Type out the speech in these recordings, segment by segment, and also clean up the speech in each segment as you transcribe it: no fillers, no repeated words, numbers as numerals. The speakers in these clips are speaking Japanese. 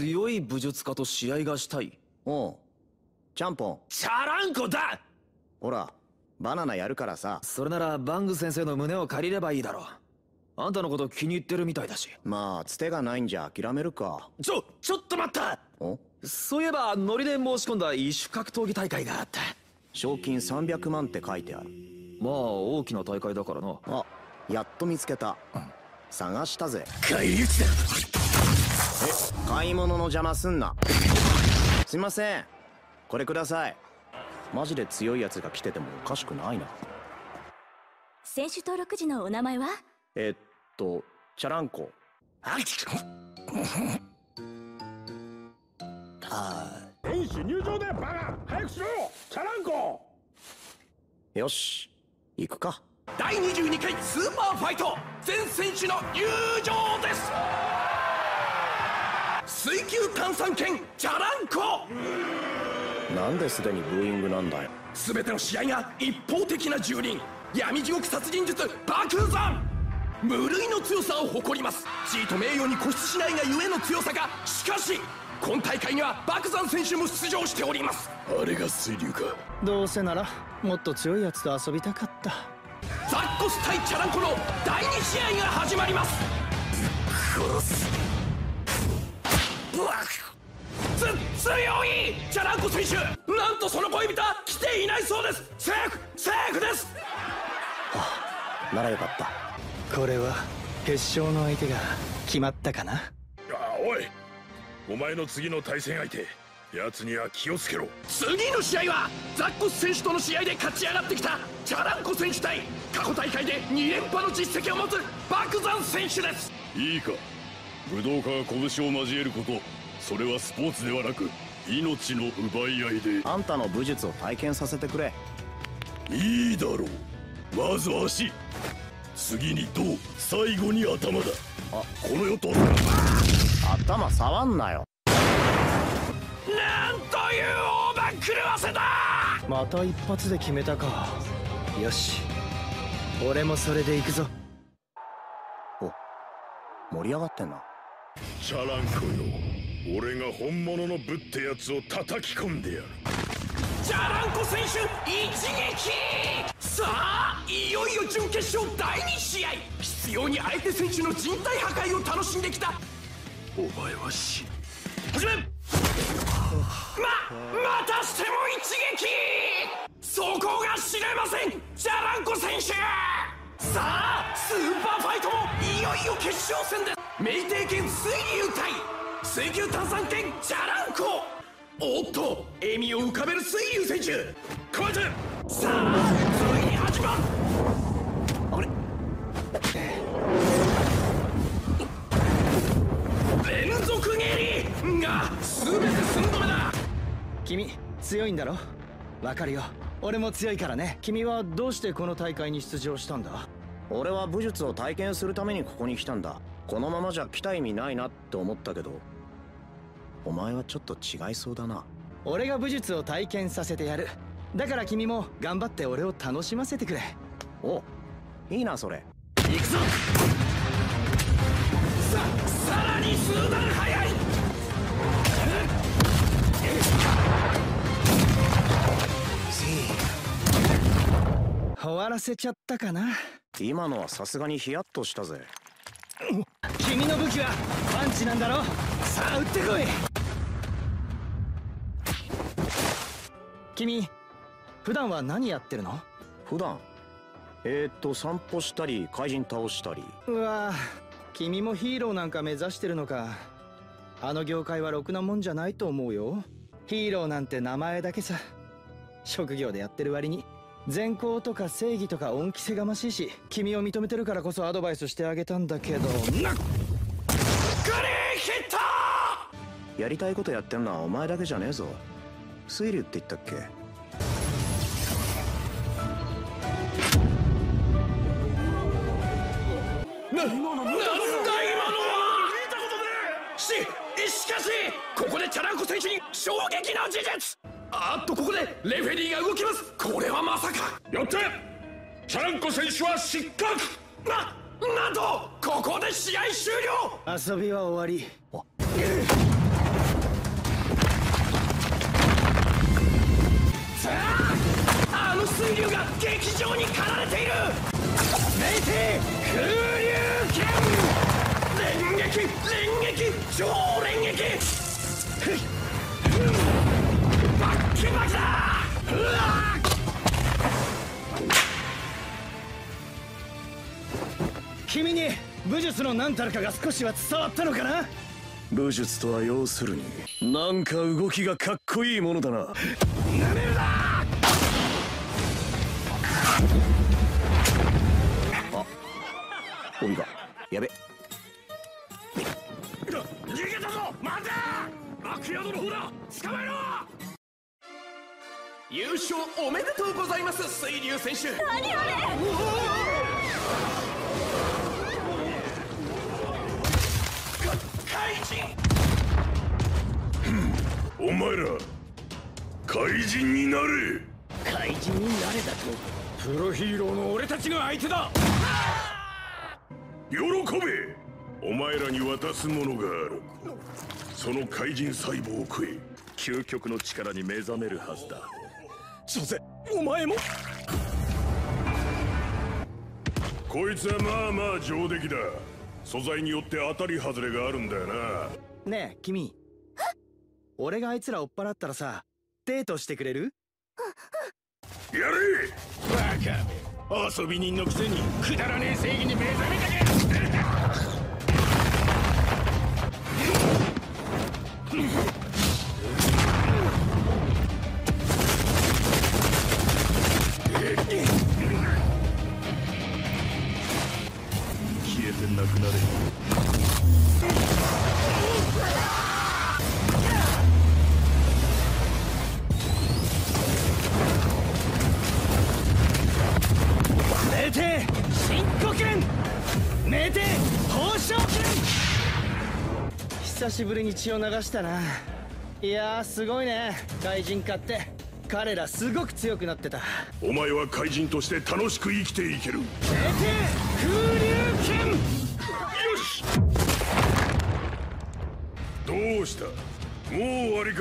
強い武術家と試合がしたい。 おう、ちゃんぽん。 チャランコだ。 ほら、バナナやるからさ。 それならバング先生の胸を借りればいいだろう。あんたのこと気に入ってるみたいだし。 まあつてがないんじゃ諦めるか。 ちょっと待った。 お、 そういえばノリで申し込んだ異種格闘技大会があった。 賞金300万って書いてある。 まあ大きな大会だからな。 あ、やっと見つけた。探したぜ。 返り討ちだ。 買い物の邪魔すんな。すいません、これください。マジで強いやつが来ててもおかしくないな。 選手登録時のお名前は？ チャランコ。 選手入場だよバカ。早くしろよチャランコ。 よし、行くか。 第22回スーパーファイト全選手の入場です。水球炭酸剣チャランコ。 なんですでにブーイングなんだよ。 全ての試合が一方的な蹂躙、闇地獄殺人術爆山、無類の強さを誇ります。地位と名誉に固執しないがゆえの強さが。しかし今大会には爆山選手も出場しております。 あれが水流か。 どうせならもっと強いやつと遊びたかった。 ザッコス対チャランコの第2試合が始まります。 殺す。 強いチャランコ選手、なんとその恋人は来ていないそうです。セーフです。 ならよかった。 これは決勝の相手が決まったかな。 おい、お前の次の対戦相手、奴には気をつけろ。 次の試合はザッコス選手との試合で勝ち上がってきたチャランコ選手対過去大会で2連覇の実績を持つ爆山選手です。 いいか、武道家が拳を交えること、それはスポーツではなく命の奪い合いで。 あんたの武術を体験させてくれ。 いいだろう。まず足、次に胴、最後に頭だ。この世と頭触んなよ。 なんという大番狂わせだ。 また一発で決めたか。よし、俺もそれで行くぞ。 お、盛り上がってんな。 チャランコよ、俺が本物の武ってやつを叩き込んでやる。 チャランコ選手一撃。さあいよいよ準決勝第2試合。必要に相手選手の人体破壊を楽しんできた。 お前は死ぬ。 始め。またしても一撃。そこが知れませんチャランコ選手。さあスーパーファイトもいよいよ決勝戦です。メイテイ剣水流対水球炭酸剣チャランコ。おっと笑みを浮かべる水流選手。こいつ。さあついに始まる。あれ、連続蹴りが全て寸止めだ。 君強いんだろ。わかるよ、俺も強いからね。君はどうしてこの大会に出場したんだ？ 俺は武術を体験するためにここに来たんだ。このままじゃ来た意味ないなって思ったけど、お前はちょっと違いそうだな。 俺が武術を体験させてやる。だから君も頑張って俺を楽しませてくれ。 お、いいなそれ。 行くぞ。さらに数段速い。 終わらせちゃったかな。 今のはさすがにヒヤッとしたぜ。 君の武器はパンチなんだろ。さあ撃ってこい。君普段は何やってるの？ 普段散歩したり怪人倒したり。 うわぁ、君もヒーローなんか目指してるのか。あの業界はろくなもんじゃないと思うよ。ヒーローなんて名前だけさ。職業でやってる割に善行とか正義とか恩着せがましいし、君を認めてるからこそアドバイスしてあげたんだけど。 グリーヒット。 やりたいことやってんのはお前だけじゃねえぞ。水流って言ったっけ？ なんだ今のは。しかしここでチャランコ選手に衝撃の事実。ここでレフェリーが動きます。これはまさか。 よってチャランコ選手は失格。 なんとここで試合終了。 遊びは終わり。 水流が劇場に駆られている。メイティ空流剣、連撃連撃超連撃、バッキバキだ。うわ君に武術の何たるかが少しは伝わったのかな。 武術とは要するになんか動きがかっこいいものだな。 なめるな。 おいがやべ。 逃げたぞ。待て。バックヤードの方だ。捕まえろ。優勝おめでとうございます、水流選手。 何あれ。 怪人。 お前ら怪人になれ。 怪人になれだと。 プロヒーローの俺たちが相手だ。 喜べ。お前らに渡すものがある。その怪人細胞を食え、究極の力に目覚めるはずだ。 所詮お前も。 こいつはまあまあ上出来だ。素材によって当たり外れがあるんだよな。 ねえ君、俺があいつら追っ払ったらさ、デートしてくれる？ やれ。 バカめ、遊び人のくせにくだらねえ正義に目覚めたけ。 消えてなくなれ。 名店新古剣、名店宝生剣。久しぶりに血を流したな。いやーすごいね、怪人化って。彼らすごく強くなってた。 お前は怪人として楽しく生きていける。 名店風流剣。 よし。どうした、もう終わりか。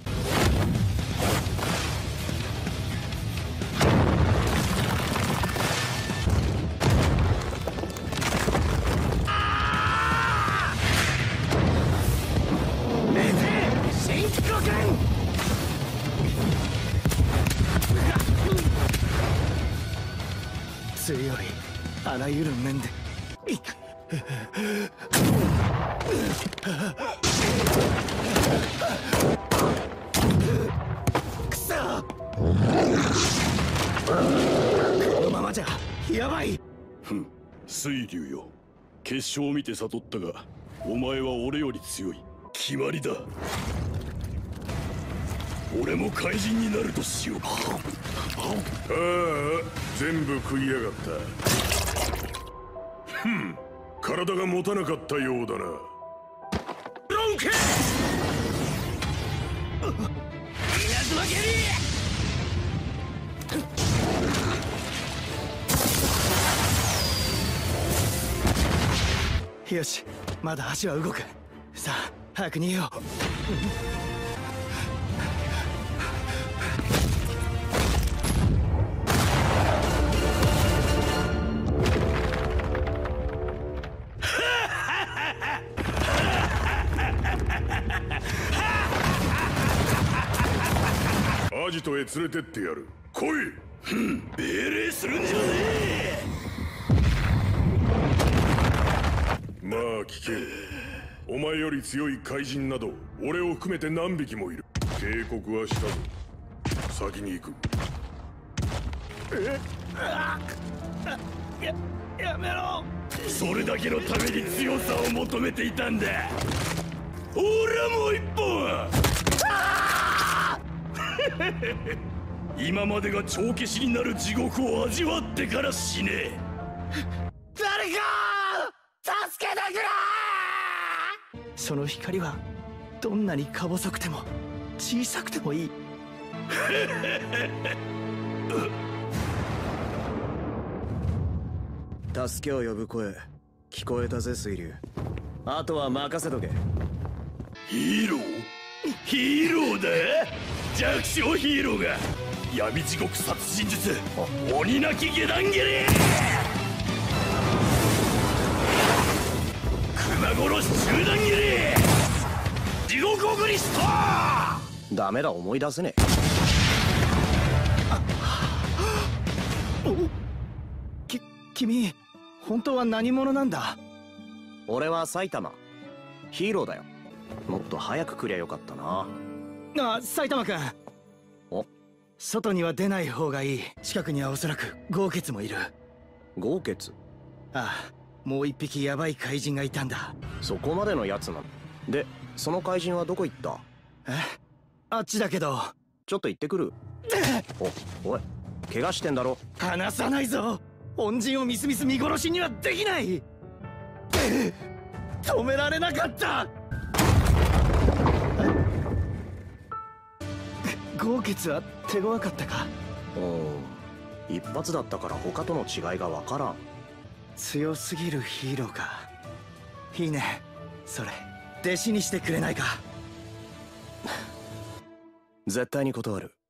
強い、あらゆる面で。くそ、このままじゃやばい。 水流よ、決勝を見て悟ったが、お前は俺より強い。決まりだ。俺も怪人になるとしよう。ああ、全部食いやがった。体が持たなかったようだな。 ロンケ稲妻蹴り。よし、まだ足は動く。さあ早く逃げよう。 アジトへ連れてってやる。来い。命令するんじゃねえ。まあ聞け。お前より強い怪人など俺を含めて何匹もいる。警告はしたぞ。先に行く。 やめろ。 それだけのために強さを求めていたんだ。俺はもう一本。今までが帳消しになる地獄を味わってから死ね。 誰か助けてくれ。その光はどんなにか細くても小さくてもいい。 助けを呼ぶ声聞こえたぜ水流。あとは任せとけ。 ヒーロー？ヒーローだ？弱小ヒーローが闇地獄殺人術鬼なき下段蹴り熊殺し中段蹴り地獄送りした。 ダメだ、思い出せね君本当は何者なんだ？ え。俺は埼玉ヒーローだよ。もっと早く来りゃよかったな。 埼玉くん。 お、 外には出ない方がいい。近くにはおそらく豪傑もいる。 豪傑？ ああ、もう一匹ヤバい怪人がいたんだ。 そこまでのやつなの？で、その怪人はどこ行った？ あっちだけど。 ちょっと行ってくる。おい、怪我してんだろ。 離さないぞ。恩人をみすみす見殺しにはできない。止められなかった。豪傑は手強かったか？ 一発だったから他との違いがわからん。 強すぎるヒーローか。いいね、それ弟子にしてくれないか？ 絶対に断る。